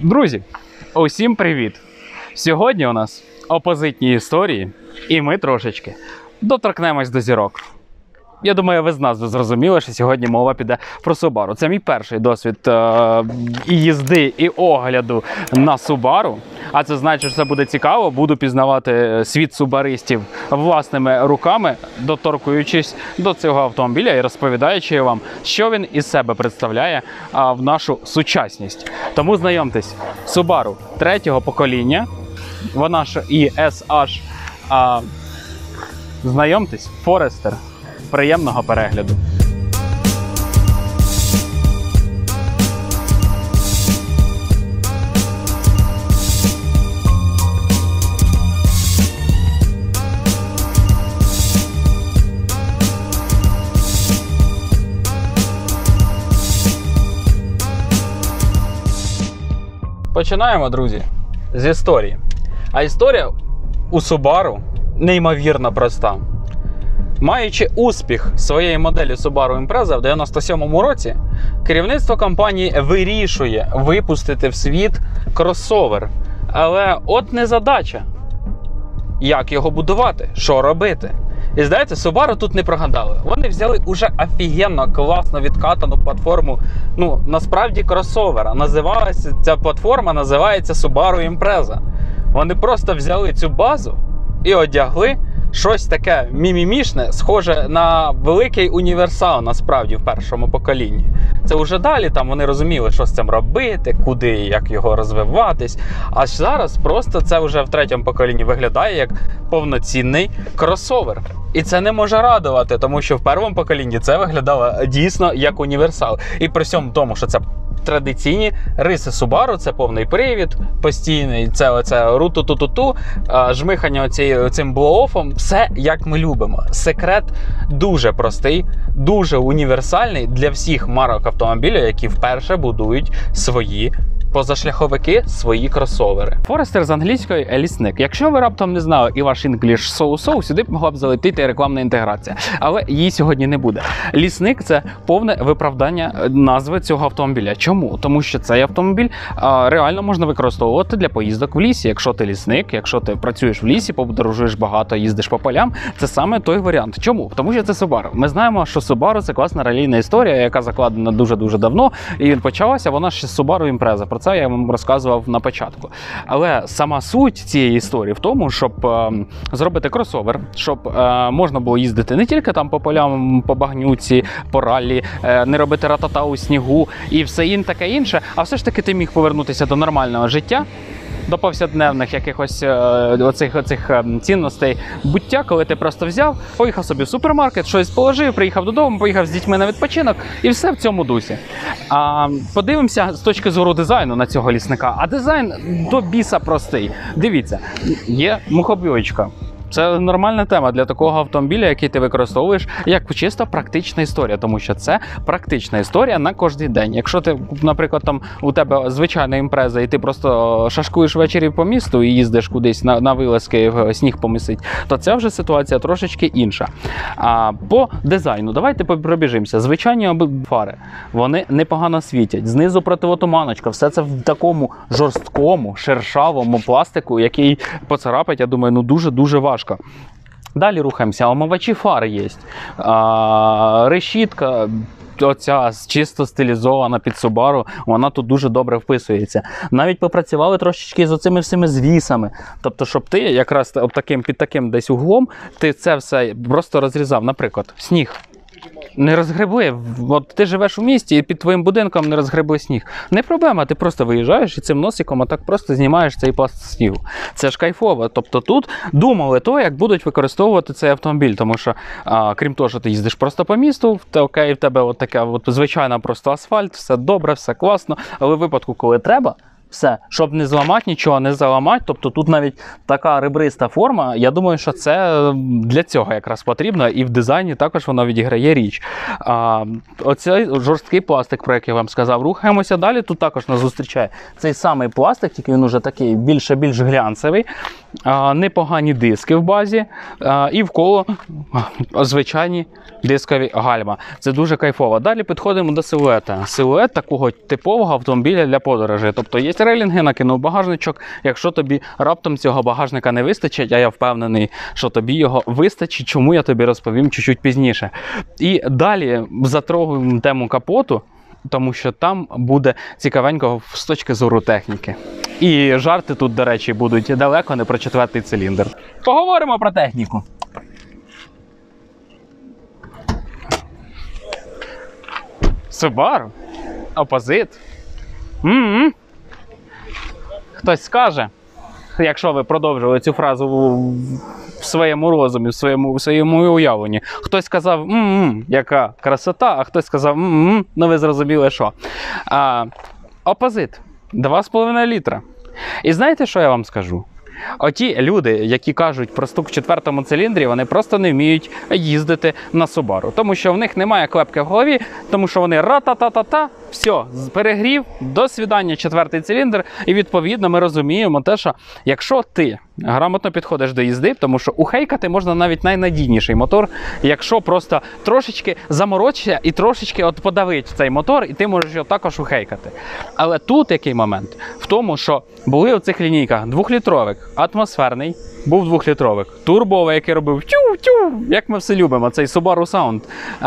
Друзі, усім привіт! Сьогодні у нас опозитні історії, і ми трошечки доторкнемось до зірок. Я думаю, ви з назви зрозуміли, що сьогодні мова піде про Subaru. Це мій перший досвід і їзди, і огляду на Subaru. А це значить, що це буде цікаво. Буду пізнавати світ субаристів власними руками, доторкуючись до цього автомобіля і розповідаючи вам, що він із себе представляє в нашу сучасність. Тому знайомтесь, Subaru третього покоління, вона ж і SH. Знайомтесь, Forester. Приємного перегляду. Починаємо, друзі, з історії. А історія у Subaru неймовірно проста. Маючи успіх своєї моделі Subaru Impreza в 97-му році, керівництво компанії вирішує випустити в світ кросовер. Але от незадача. Як його будувати? Що робити? І знаєте, Subaru тут не прогадали. Вони взяли уже офігенно класно відкатану платформу, насправді кросовера. Ця платформа називається Subaru Impreza. Вони просто взяли цю базу і одягли щось таке мімімішне, схоже на великий універсал, насправді, в першому поколінні. Це вже далі там вони розуміли, що з цим робити, куди і як його розвиватись. А зараз просто це вже в третьому поколінні виглядає як повноцінний кросовер. І це не може радувати, тому що в першому поколінні це виглядало дійсно як універсал. І при всьому тому, що це традиційні риси Subaru, це повний привід постійний, це оце ру-ту-ту-ту-ту, жмихання цим блоуофом, все як ми любимо. Секрет дуже простий, дуже універсальний для всіх марок автомобілів, які вперше будують свої позашляховики, свої кросовери. Forester з англійської лісник. Якщо ви раптом не знали і ваш English so-so, сюди б могла б залетіти рекламна інтеграція. Але її сьогодні не буде. Лісник – це повне виправдання назви цього автомобіля. Чому? Тому що цей автомобіль реально можна використовувати для поїздок в лісі. Якщо ти лісник, якщо ти працюєш в лісі, подорожуєш багато, їздиш по полям, це саме той варіант. Чому? Тому що це Subaru. Ми знаємо, що Subaru – це класна ралійна історія, яка закладена дуже-дуже давно, і почалася вона ще з Subaru Impreza. Про це я вам розказував на початку. Але сама суть цієї історії в тому, щоб зробити кросовер, щоб можна було їздити не тільки там по полям, по багнюці, по раллі, не робити ратата у снігу і все таке інше, а все ж таки ти міг повернутися до нормального життя, до повсякденних якихось оцих цінностей буття, коли ти просто взяв, поїхав собі в супермаркет, щось положив, приїхав додому, поїхав з дітьми на відпочинок і все в цьому дусі. Подивимося з точки зору дизайну на цього лісника. А дизайн до біса простий. Дивіться, є мухобойка. Це нормальна тема для такого автомобіля, який ти використовуєш, як чисто практична історія, тому що це практична історія на кожен день. Якщо ти, наприклад, там у тебе звичайна імпреза, і ти просто шашкуєш ввечері по місту і їздиш кудись на вилазки, сніг помісить, то це вже ситуація трошечки інша. По дизайну, давайте пробіжимося. Звичайні фари, вони непогано світять. Знизу противотуманочка, все це в такому жорсткому, шершавому пластику, який поцарапать, я думаю, дуже-дуже важко. Далі рухаємося. Омивачі фар є. Решітка оця чисто стилізована під Subaru, вона тут дуже добре вписується. Навіть попрацювали трошечки з оцими всіми звісами. Тобто, щоб ти якраз під таким десь углом, ти це все просто розрізав. Наприклад, сніг. Не розгребли. От ти живеш у місті і під твоїм будинком не розгребли сніг. Не проблема, ти просто виїжджаєш і цим носиком отак просто знімаєш цей пласт снігу. Це ж кайфово. Тобто тут думали як будуть використовувати цей автомобіль. Тому що, крім того, що ти їздиш просто по місту, в тебе от така звичайна просто асфальт, все добре, все класно. Але в випадку, коли треба, все, щоб не зламати, нічого не заламати, тобто тут навіть така ребриста форма, я думаю, що це для цього якраз потрібно, і в дизайні також вона відіграє річ. Оцей жорсткий пластик, про який я вам сказав, рухаємося далі, тут також нас зустрічає цей самий пластик, тільки він уже такий більш глянцевий. непогані диски в базі і вколо звичайні дискові гальма. Це дуже кайфово. Далі підходимо до силуета. Силует такого типового автомобіля для подорожей. Тобто є рейлінги, накинув багажничок. Якщо тобі раптом цього багажника не вистачить, а я впевнений, що тобі його вистачить, чому я тобі розповім чуть-чуть пізніше. І далі затрогаємо тему капоту, тому що там буде цікавенько з точки зору техніки. І жарти тут, до речі, будуть далеко не про 4-й циліндр. Поговоримо про техніку. Subaru? Опозит? Хтось скаже, якщо ви продовжили цю фразу в своєму розумі, в своєму уявленні. Хтось сказав, яка красота, а хтось сказав, ну ви зрозуміли, що. Опозит. 2,5 літра. І знаєте, що я вам скажу? Оті люди, які кажуть про стук в 4-му циліндрі, вони просто не вміють їздити на Subaru. Тому що в них немає клепки в голові, тому що вони ра-та-та-та-та, все, перегрів, до свідання 4-й циліндр. І відповідно ми розуміємо те, що якщо ти грамотно підходиш до їзди, тому що ухейкати можна навіть найнадійніший мотор, якщо просто трошечки заморочишся і трошечки подавить цей мотор, і ти можеш його також ухейкати. Але тут який момент? В тому, що були у цих лінійках 2-літровик, атмосферний, був 2-літровик, турбовий, який робив тю-тю, як ми все любимо, цей Subaru Sound.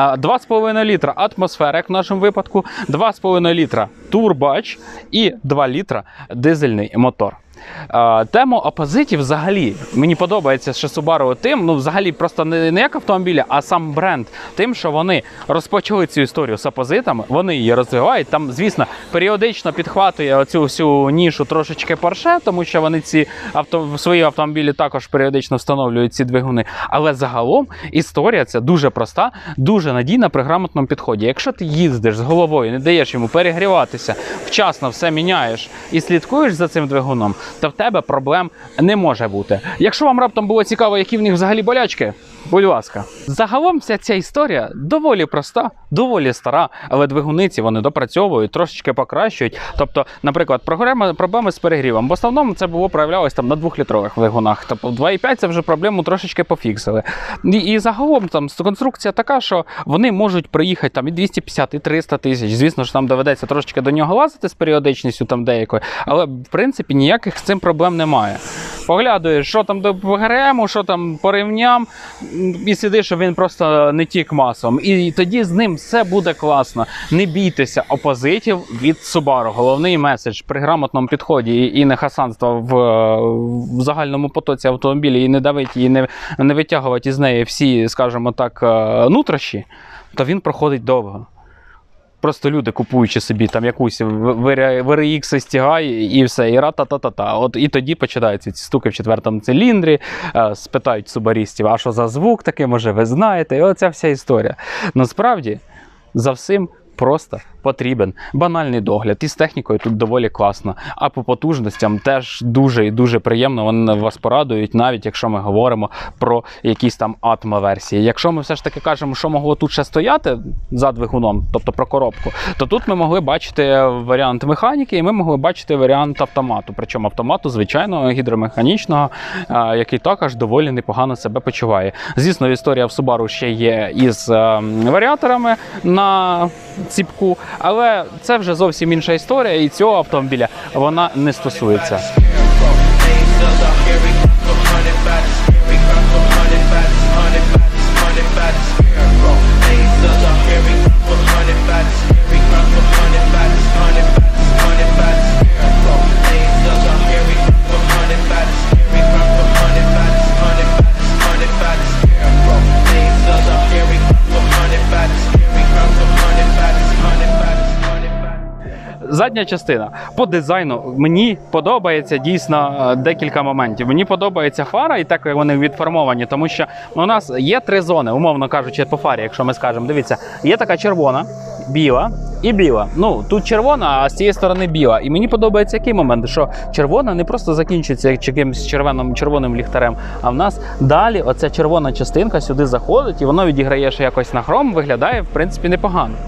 2,5 літра атмосфера, як в нашому випадку, 2,5 літра турбач і 2 літра дизельний мотор. Тему опозитів взагалі, мені подобається, що Subaru тим, ну взагалі просто не як автомобіля, а сам бренд, тим, що вони розпочали цю історію з опозитами, вони її розвивають, там, звісно, періодично підхватує оцю всю нішу трошечки Porsche, тому що вони в свої автомобілі також періодично встановлюють ці двигуни, але загалом історія ця дуже проста, дуже надійна при грамотному підході. Якщо ти їздиш з головою, не даєш йому перегріватися, вчасно все міняєш і слідкуєш за цим двигуном, то в тебе проблем не може бути. Якщо вам раптом було цікаво, які в них взагалі болячки, будь ласка. Загалом вся ця історія доволі проста, доволі стара, але двигуниці вони допрацьовують, трошечки покращують. Тобто, наприклад, проблеми з перегрівом. В основному це проявлялось там на 2-літрових двигунах. Тобто 2,5 це вже проблему трошечки пофіксили. І загалом там конструкція така, що вони можуть приїхати там і 250, і 300 тисяч. Звісно ж, нам доведеться трошечки до нього лазити з періодичністю там деякою, але в принципі ніяких з цим проблем немає. Поглядуєш, що там до ГРМу, що там по рівням, і сидиш, щоб він просто не тік маслом. І тоді з ним все буде класно. Не бійтеся опозитів від Subaru. Головний меседж при грамотному підході і не хасанства в загальному потоці автомобілі, і не давити, і не витягувати із неї всі, скажімо так, нутрощі, то він проходить довго. Просто люди, купуючи собі там якусь VRX стягає і все, і ра-та-та-та-та. От і тоді починаються ці стуки в 4-му циліндрі, спитають субарістів, а що за звук такий, може ви знаєте, і оця вся історія. Насправді, за всім просто потрібен банальний догляд. І з технікою тут доволі класно. А по потужностям теж дуже і дуже приємно вони вас порадують, навіть якщо ми говоримо про якісь там атмо-версії. Якщо ми все ж таки кажемо, що могло тут ще стояти за двигуном, тобто про коробку, то тут ми могли бачити варіант механіки і ми могли бачити варіант автомату. Причому автомату, звичайного, гідромеханічного, який також доволі непогано себе почуває. Звісно, історія в Subaru ще є із варіаторами на ціпку, але це вже зовсім інша історія, і цього автомобіля вона не стосується. Задня частина. По дизайну мені подобається дійсно декілька моментів. Мені подобається фара і так, як вони відформовані, тому що у нас є 3 зони, умовно кажучи, по фарі, якщо ми скажемо. Дивіться, є така червона, біла і біла. Ну, тут червона, а з цієї сторони біла. І мені подобається який момент, що червона не просто закінчується якимось червоним ліхтарем, а в нас далі оця червона частинка сюди заходить, і воно відіграє ще якось на хром, виглядає, в принципі, непогано.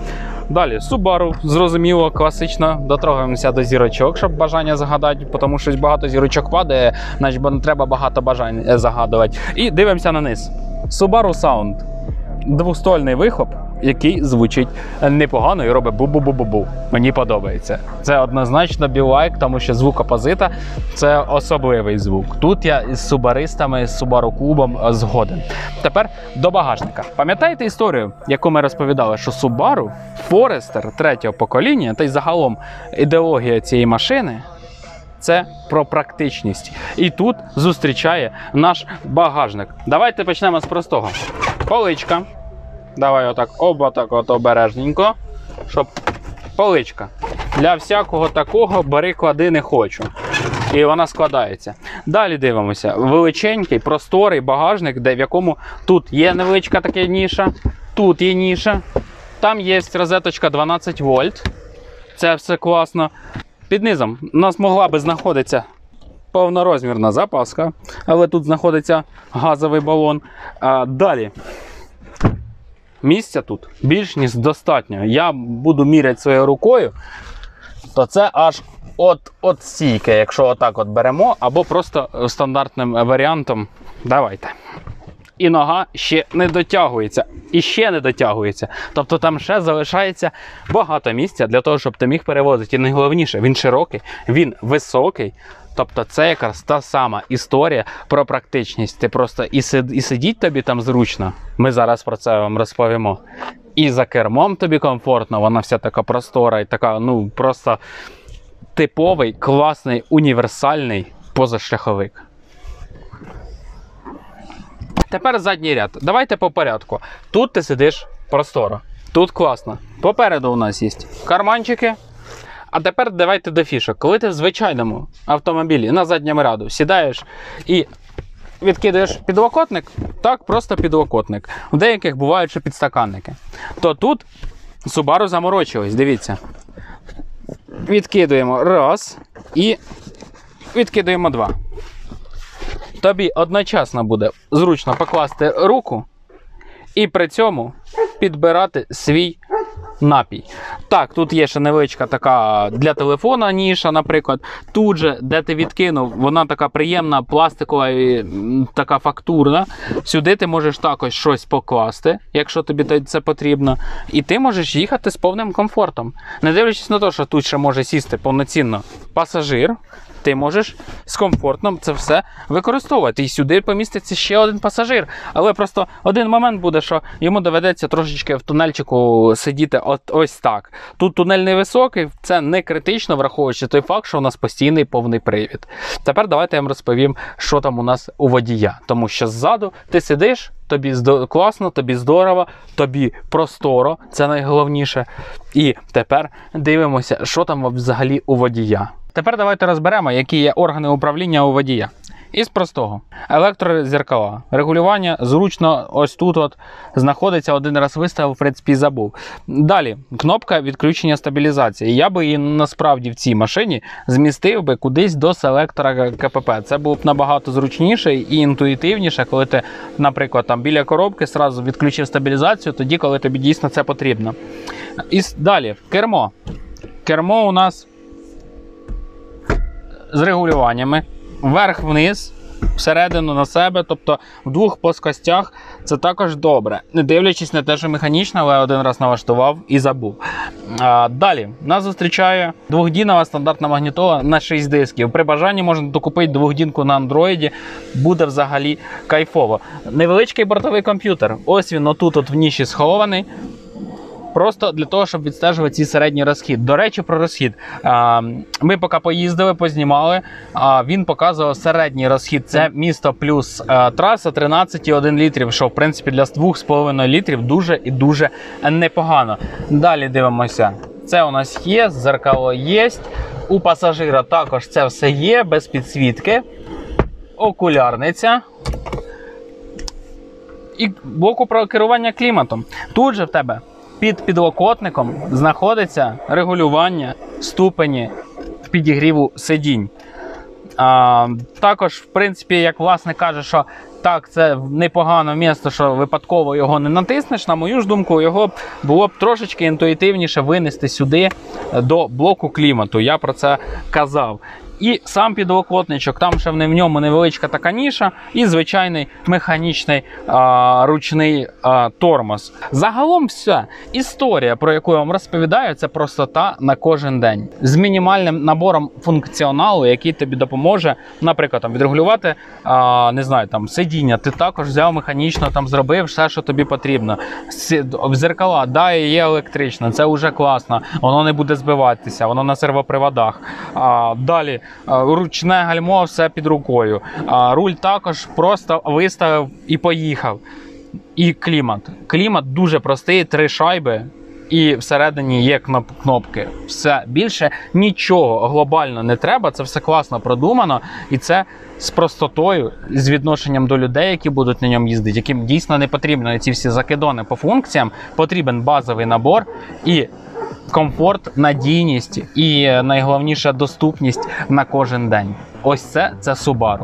Далі, Subaru, зрозуміло, класично, дотрогаємося до зірочок, щоб бажання загадати, тому що багато зірочок падає, значить не треба багато бажань загадувати. І дивимося на низ. Subaru Sound. Двоствольний вихлоп, який звучить непогано і робить бу-бу-бу-бу-бу. Мені подобається. Це однозначно білайк, тому що звук опозита – це особливий звук. Тут я із субаристами, з Subaru клубом згоден. Тепер до багажника. Пам'ятаєте історію, яку ми розповідали, що Subaru Forester третього покоління, та й загалом ідеологія цієї машини – це про практичність. І тут зустрічає наш багажник. Давайте почнемо з простого. Поличка. Давай отак, от обережненько, щоб поличка. Для всякого такого бери, клади, не хочу. І вона складається. Далі дивимося. Величенький, просторий багажник, в якому тут є невеличка така ніша, тут є ніша, там є розеточка 12 вольт. Це все класно. Під низом у нас могла би знаходитися повнорозмірна запаска, але тут знаходиться газовий балон. Далі. Місця тут більш ніж достатньо. Я буду міряти своєю рукою, то це аж от стійки, якщо отак от беремо, або просто стандартним варіантом. Давайте. І нога ще не дотягується. І ще не дотягується. Тобто там ще залишається багато місця для того, щоб ти міг перевозити. І найголовніше, він широкий, він високий. Тобто це якраз та сама історія про практичність. Ти просто і сидіть тобі там зручно, ми зараз про це вам розповімо. І за кермом тобі комфортно, вона вся така простора і така, ну, просто типовий, класний, універсальний позашляховик. Тепер задній ряд. Давайте по порядку. Тут ти сидиш просторо, тут класно. Попереду у нас є карманчики. А тепер давайте до фішок. Коли ти в звичайному автомобілі на задньому ряду сідаєш і відкидаєш підлокотник, так, просто підлокотник. У деяких бувають ще підстаканники. То тут Subaru заморочилась, дивіться. Відкидуємо раз і відкидуємо два. Тобі одночасно буде зручно покласти руку і при цьому підбирати свій напій. Так, тут є ще невеличка така для телефона ніша, наприклад. Тут же, де ти відкинув, вона така приємна, пластикова, така фактурна. Сюди ти можеш також щось покласти, якщо тобі це потрібно. І ти можеш їхати з повним комфортом. Не дивлячись на те, що тут ще може сісти повноцінно пасажир, ти можеш з комфортом це все використовувати. І сюди поміститься ще один пасажир. Але просто один момент буде, що йому доведеться трошечки в тунельчику сидіти ось так. Тут тунель невисокий, це не критично, враховуючи той факт, що у нас постійний повний привід. Тепер давайте я вам розповім, що там у нас у водія. Тому що ззаду ти сидиш, тобі класно, тобі здорово, тобі просторо, це найголовніше. І тепер дивимося, що там взагалі у водія. Тепер давайте розберемо, які є органи управління у водія. Із простого. Електрозеркала. Регулювання зручно ось тут от знаходиться, один раз виставив, в принципі, і забув. Далі, кнопка відключення стабілізації. Я би її насправді в цій машині змістив би кудись до селектора КПП. Це було б набагато зручніше і інтуїтивніше, коли ти, наприклад, там біля коробки одразу відключив стабілізацію, тоді, коли тобі дійсно це потрібно. І далі, кермо. Кермо у нас з регулюваннями, вверх-вниз, всередину на себе, тобто в двох плоскостях, це також добре. Не дивлячись на те, що механічно, але один раз налаштував і забув. Далі, нас зустрічає двохдінова стандартна магнітола на 6 дисків. При бажанні можна докупити двохдінку на Android, буде взагалі кайфово. Невеличкий бортовий комп'ютер, ось він отут от в ніші схований. Просто для того, щоб відстежувати цей середній розхід. До речі, про розхід. Ми поки поїздили, познімали, він показував середній розхід. Це місто плюс траса 13,1 літрів, що в принципі для 2,5 літрів дуже і дуже непогано. Далі дивимося. Це у нас є, зеркало є. У пасажира також це все є, без підсвітки. Окулярниця. І блоку про керування кліматом. Тут же в тебе під підлокотником знаходиться регулювання ступені підігріву сидінь. Також, в принципі, як власник каже, що Так, це непогане місце, що випадково його не натиснеш. На мою ж думку, його б було б трошечки інтуїтивніше винести сюди до блоку клімату. Я про це казав. І сам підлокотничок, там ще в ньому невеличка така ніша і звичайний механічний ручний тормоз. Загалом все. Історія, про яку я вам розповідаю, це простота на кожен день. З мінімальним набором функціоналу, який тобі допоможе, наприклад, там, відрегулювати не знаю, там, сидіння. Ти також взяв механічно, там, зробив все, що тобі потрібно. Зеркала, да, є електричне, це вже класно. Воно не буде збиватися, воно на сервоприводах. Далі ручне гальмо, все під рукою. Руль також просто виставив і поїхав. І клімат. Клімат дуже простий, 3 шайби. І всередині є кнопки. Все, більше нічого глобально не треба, це все класно продумано. І це з простотою, з відношенням до людей, які будуть на ньому їздити, яким дійсно не потрібно ці всі закидони по функціям, потрібен базовий набор і комфорт, надійність і найголовніше доступність на кожен день. Ось це Subaru.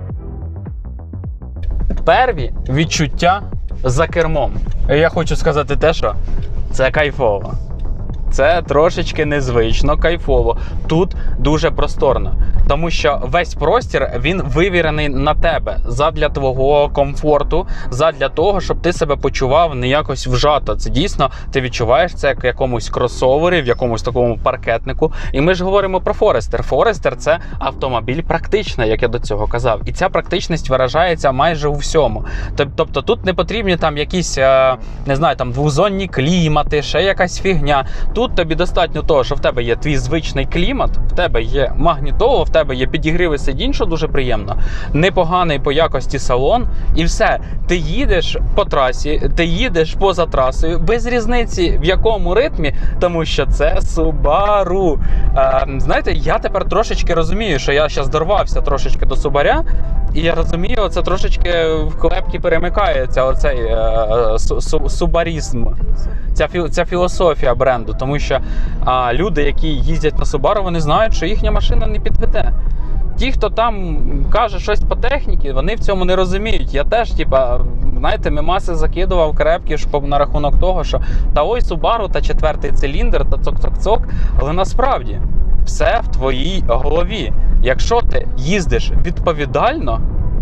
Перві відчуття за кермом. Я хочу сказати те, що це кайфово. Це трошечки незвично, кайфово. Тут дуже просторно. Тому що весь простір, він вивірений на тебе. Задля твого комфорту, задля того, щоб ти себе почував не якось вжато. Це дійсно, ти відчуваєш це як в якомусь кросовері, в якомусь такому паркетнику. І ми ж говоримо про Forester. Forester – це автомобіль практичний, як я до цього казав. І ця практичність виражається майже у всьому. Тобто тут не потрібні там якісь, не знаю, там двозонні клімати, ще якась фігня. Тут тобі достатньо того, що в тебе є твій звичний клімат, в тебе є магнітоло, в тебе є підігріви сидінь, що дуже приємно, непоганий по якості салон, і все. Ти їдеш по трасі, ти їдеш поза трасою, без різниці в якому ритмі, тому що це Subaru. Знаєте, я тепер трошечки розумію, що я зараз дорвався трошечки до Subaru, і я розумію, це трошечки в клепки перемикається оцей субарізм, ця філософія бренду, тому що люди, які їздять на Subaru, вони знають, що їхня машина не підведе. Ті, хто там каже щось по техніці, вони в цьому не розуміють. Я теж, знаєте, мемаси закидував крепкі на рахунок того, що та ой, Subaru, та 4-й циліндр, та цок-цок-цок, але насправді все в твоїй голові. Якщо ти їздиш відповідально,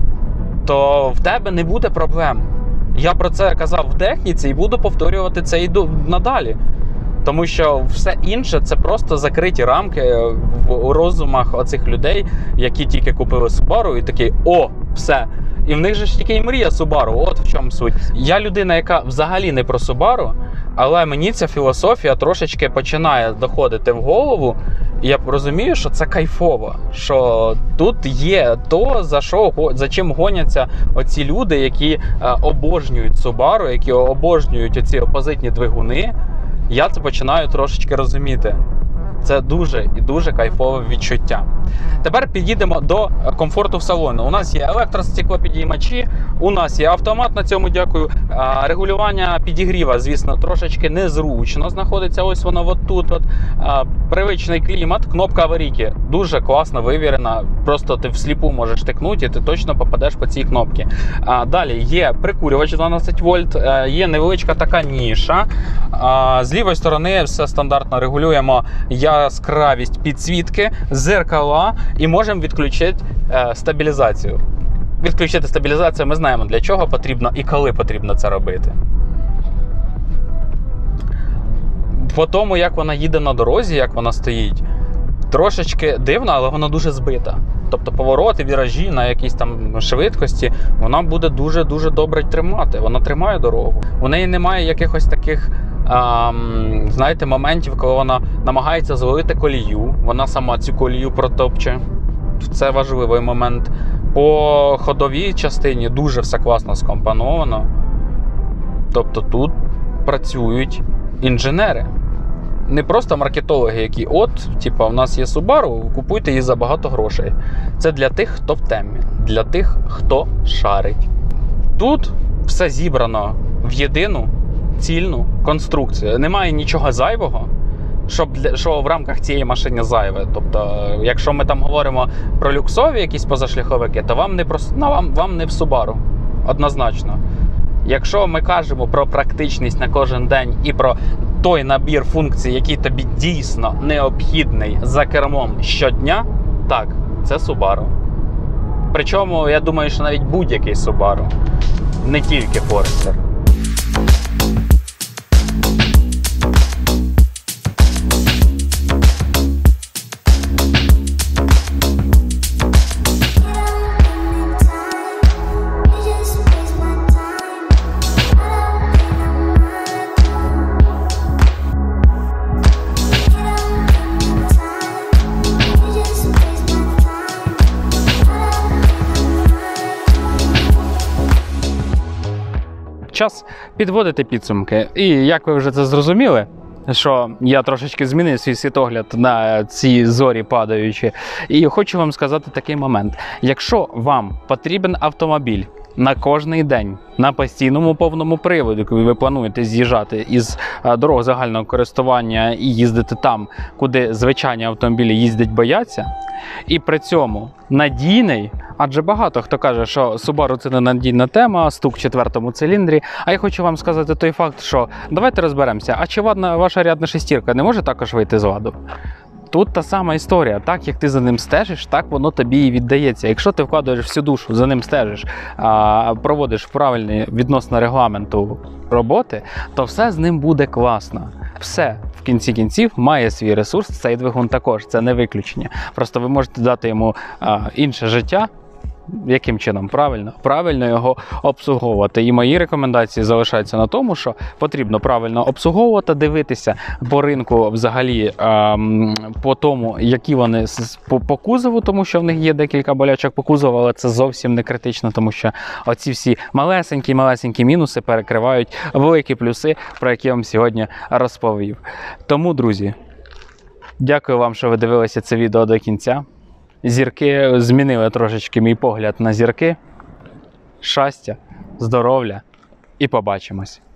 то в тебе не буде проблем. Я про це казав в техніці і буду повторювати це і надалі. Тому що все інше – це просто закриті рамки в розумах оцих людей, які тільки купили Subaru і такі «О, все». І в них же ж тільки і мрія Subaru, от в чому суть. Я людина, яка взагалі не про Subaru, але мені ця філософія трошечки починає доходити в голову. І я розумію, що це кайфово, що тут є то, за чим гоняться оці люди, які обожнюють Subaru, які обожнюють оці опозитні двигуни. Я це починаю трошечки розуміти. Це дуже і дуже кайфове відчуття. Тепер підійдемо до комфорту в салоні. У нас є електростеклопідіймачі, у нас є автомат, на цьому дякую. Регулювання підігріва, звісно, трошечки незручно знаходиться. Ось воно от тут. Привичний клімат, кнопка аварійки дуже класно вивірена. Просто ти всліпу можеш тикнути і ти точно попадеш по цій кнопці. Далі є прикурювач 12 вольт, є невеличка така ніша. З лівої сторони все стандартно регулюємо яскравість підсвітки, зеркала і можемо відключити стабілізацію. Відключити стабілізацію ми знаємо, для чого потрібно і коли потрібно це робити. По тому, як вона їде на дорозі, як вона стоїть, трошечки дивно, але вона дуже збита. Тобто повороти, віражі на якійсь там швидкості, вона буде дуже-дуже добре тримати. Вона тримає дорогу. У неї немає якихось таких, знаєте, моментів, коли вона намагається зловити колію. Вона сама цю колію протопче. Це важливий момент. По ходовій частині дуже все класно скомпоновано. Тобто тут працюють інженери. Не просто маркетологи, які у нас є Subaru, купуйте її за багато грошей. Це для тих, хто в темі, для тих, хто шарить. Тут все зібрано в єдину цільну конструкцію. Немає нічого зайвого, що в рамках цієї машини зайве. Тобто, якщо ми там говоримо про люксові якісь позашляховики, то вам не в Subaru. однозначно. Якщо ми кажемо про практичність на кожен день і про той набір функцій, який тобі дійсно необхідний за кермом щодня, так, це Subaru. Причому, я думаю, що навіть будь-який Subaru, не тільки Forester. Час підводити підсумки. І як ви вже це зрозуміли, що я трошечки змінив свій світогляд на ці зорі падаючі. І хочу вам сказати такий момент. Якщо вам потрібен автомобіль на кожний день, на постійному повному приводі, коли ви плануєте з'їжджати із дорог загального користування і їздити там, куди звичайні автомобілі їздять, бояться, і при цьому надійний, адже багато хто каже, що Subaru – це не надійна тема, стук в 4-му циліндрі. А я хочу вам сказати той факт, що давайте розберемося, а чи ваша рядна шестірка не може також вийти з ладу? Тут та сама історія. Так, як ти за ним стежиш, так воно тобі і віддається. Якщо ти вкладаєш всю душу, за ним стежиш, проводиш правильні відносно регламенту роботи, то все з ним буде класно. Все, в кінці кінців, має свій ресурс, цей двигун також, це не виключення. Просто ви можете дати йому інше життя. Яким чином? Правильно? Правильно його обслуговувати. І мої рекомендації залишаються на тому, що потрібно правильно обслуговувати, дивитися по ринку взагалі, по тому, які вони по кузову, тому що в них є декілька болячок по кузову, але це зовсім не критично, тому що оці всі малесенькі мінуси перекривають великі плюси, про які я вам сьогодні розповів. Тому, друзі, дякую вам, що ви дивилися це відео до кінця. Зірки змінили трошечки мій погляд на зірки. Щастя, здоров'я і побачимось.